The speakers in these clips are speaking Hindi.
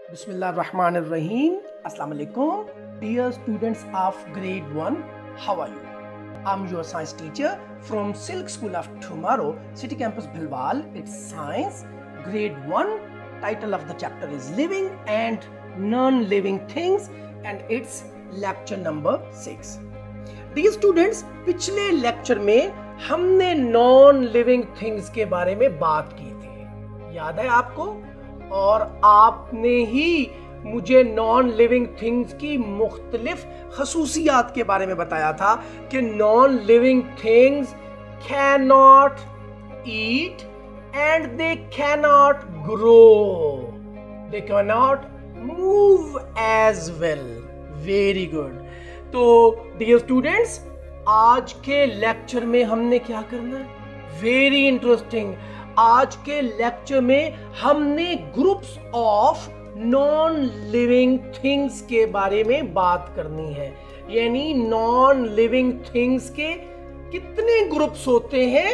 Bismillahirrahmanirrahim. Assalamu alaikum. Dear students of Grade 1, how are you? I'm your science teacher from Silk School of Tomorrow, City Campus Bhalwal. It's Science, Grade 1. Title of the chapter is Living and Non-Living Things and it's lecture number 6. Dear students, पिछले लेक्चर में हमने नॉन लिविंग थिंग्स के बारे में बात की थी, याद है आपको? और आपने ही मुझे नॉन लिविंग थिंग्स की मुख्तलिफ खसूसियात के बारे में बताया था कि non living things can not eat and they can not grow, they can not move as well. Very good. तो डियर स्टूडेंट्स, आज के लेक्चर में हमने क्या करना है? Very interesting. आज के लेक्चर में हमने groups of non living things के बारे में बात करनी है. यानी नॉन लिविंग थिंग्स के कितने ग्रुप्स होते हैं?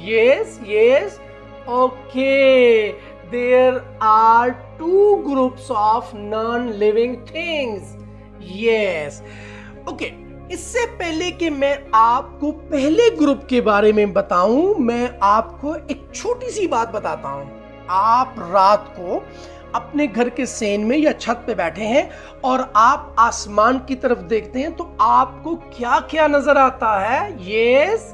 Yes okay, there are 2 groups of non living things. Yes okay. इससे पहले कि मैं आपको पहले ग्रुप के बारे में बताऊं, मैं आपको एक छोटी सी बात बताता हूं. आप रात को अपने घर के सेन में या छत पे बैठे हैं और आप आसमान की तरफ देखते हैं तो आपको क्या क्या नजर आता है? यस,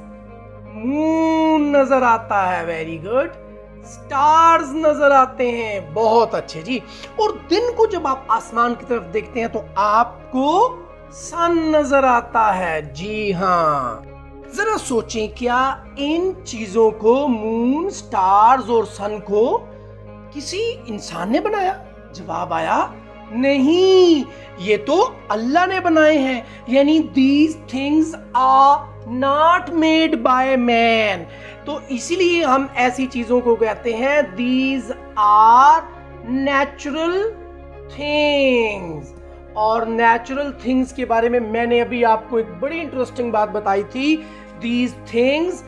मून नजर आता है. Very good. स्टार्स नजर आते हैं. बहुत अच्छे जी. और दिन को जब आप आसमान की तरफ देखते हैं तो आपको सन नजर आता है. जी हाँ. जरा सोचें, क्या इन चीजों को, मून, स्टार्स और सन को किसी इंसान ने बनाया? जवाब आया नहीं, ये तो अल्लाह ने बनाए हैं. यानी these things are not made by man. तो इसीलिए हम ऐसी चीजों को कहते हैं दीज आर नेचुरल थिंग्स. और नेचुरल थिंग्स के बारे में मैंने अभी आपको एक बड़ी इंटरेस्टिंग बात बताई थी. These things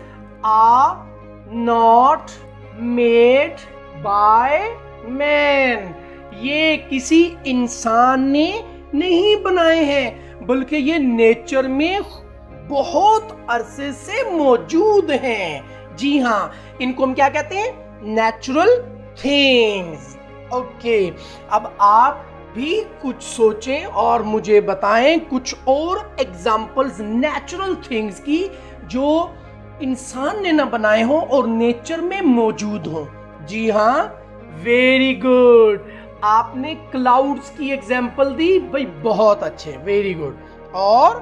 are not made by man. ये किसी इंसान ने नहीं बनाए हैं, बल्कि ये नेचर में बहुत अरसे से मौजूद हैं. जी हाँ, इनको हम क्या कहते हैं? Natural things. ओके, अब आप भी कुछ सोचें और मुझे बताएं कुछ और एग्जाम्पल्स नेचुरल थिंग्स की जो इंसान ने ना बनाए हों और नेचर में मौजूद हों. जी हाँ, वेरी गुड. आपने क्लाउड्स की एग्जाम्पल दी भाई, बहुत अच्छे. Very good. और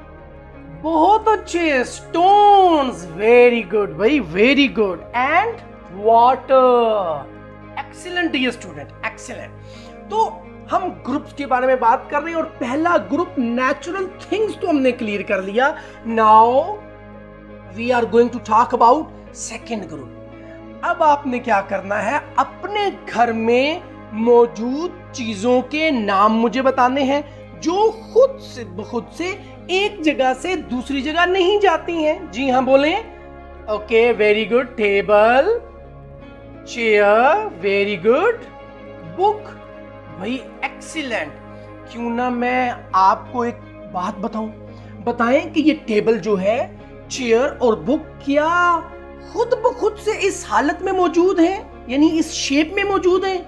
बहुत अच्छे स्टोन्स. वेरी गुड भाई, very good. And water. Excellent dear student, excellent. तो हम ग्रुप्स के बारे में बात कर रहे हैं और पहला ग्रुप नेचुरल थिंग्स तो हमने क्लियर कर लिया. Now we are going to talk about second group. अब आपने क्या करना है? अपने घर में मौजूद चीजों के नाम मुझे बताने हैं जो खुद से एक जगह से दूसरी जगह नहीं जाती हैं. जी हाँ, बोलें. Okay, very good. Table, chair, very good. Book, भाई एक्सीलेंट. क्यों ना मैं आपको एक बात बताऊं? बताएं कि ये टेबल जो है, चेयर और बुक क्या खुद ब खुद से इस हालत में मौजूद है? यानी इस शेप में मौजूद है?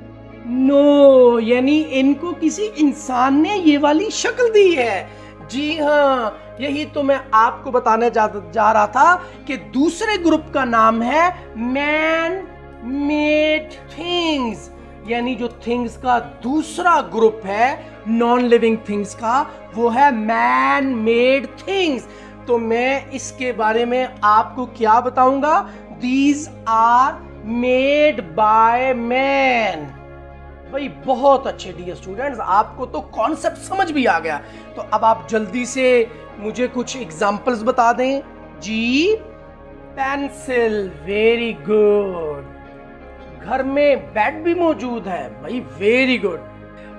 नो, यानी इनको किसी इंसान ने ये वाली शक्ल दी है. जी हाँ, यही तो मैं आपको बताने जा रहा था कि दूसरे ग्रुप का नाम है मैन मेड थिंग्स. यानी जो थिंग्स का दूसरा ग्रुप है नॉन लिविंग थिंग्स का, वो है मैन मेड थिंग्स. तो मैं इसके बारे में आपको क्या बताऊंगा? These are made by man. भाई बहुत अच्छे डियर स्टूडेंट्स, आपको तो कॉन्सेप्ट समझ भी आ गया. तो अब आप जल्दी से मुझे कुछ एग्जांपल्स बता दें. जी, पेंसिल. Very good. घर में बेड भी मौजूद है. भाई very good.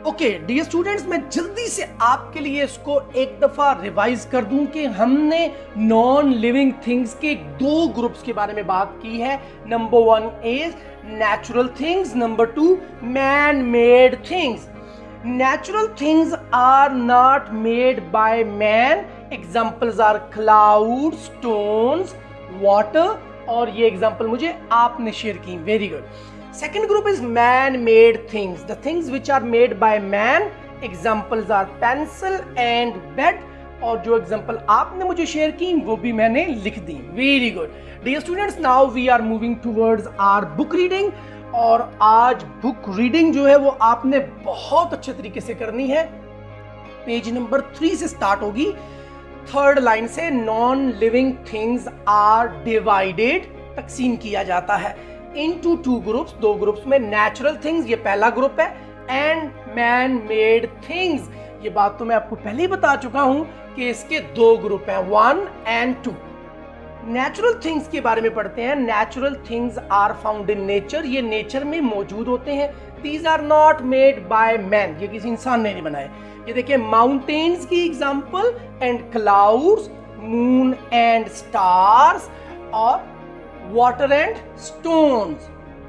Okay dear students, मैं जल्दी से आपके लिए इसको एक दफा रिवाइज कर दूं कि हमने नॉन लिविंग थिंग्स के 2 ग्रुप्स के बारे में बात की है। Number 1 is natural things, number 2 man made things. Natural things are not made by man. Examples are clouds, stones, water, और ये एग्जाम्पल मुझे आपने शेयर की। Very good. Second group is man made things, the things which are made by man. Examples are pencil and bed, और जो एग्जाम्पल आपने मुझे शेयर की वो भी मैंने लिख दी। Very good dear students, now we are moving towards our book reading. और आज बुक रीडिंग जो है वो आपने बहुत अच्छे तरीके से करनी है। पेज नंबर 3 से स्टार्ट होगी, 3rd लाइन से। Non living things are divided, तकसीम किया जाता है इनटू 2 ग्रुप्स, 2 ग्रुप्स में। नेचुरल थिंग्स ये पहला ग्रुप है, एंड मैन मेड थिंग्स, ये बात तो मैं आपको पहले ही बता चुका हूं कि इसके 2 ग्रुप हैं, 1 एंड 2। नेचुरल थिंग्स के बारे में पढ़ते हैं। Natural things are found in nature, ये नेचर में मौजूद होते हैं। These are not made by man, ये किसी इंसान ने नहीं बनाए। ये देखिए माउंटेन्स की example, and clouds, moon and stars, और water and stones.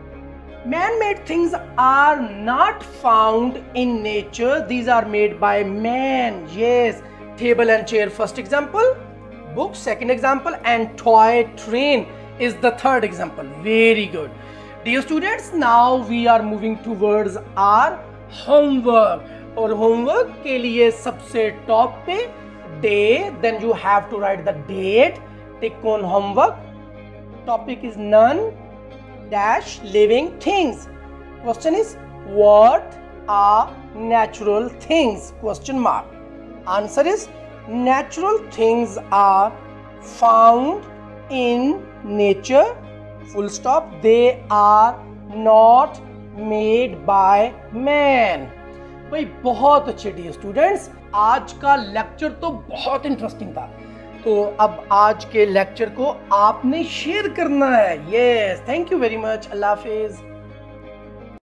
Man made things are not found in nature, these are made by man. Yes, table and chair first example, book second example, and toy train is the 3rd example. Very good dear students, now we are moving towards our homework. और homework के लिए सबसे टॉप पे day, then you have to write the date, tick on homework. Topic is none dash living things. Question is what are natural things, question mark. Answer is natural things are found in nature, full stop. They are not made by man. भाई बहुत अच्छे डियर स्टूडेंट्स, आज का लेक्चर तो बहुत इंटरेस्टिंग था। तो अब आज के लेक्चर को आपने शेयर करना है। Yes, thank you very much. अल्लाह हाफिज।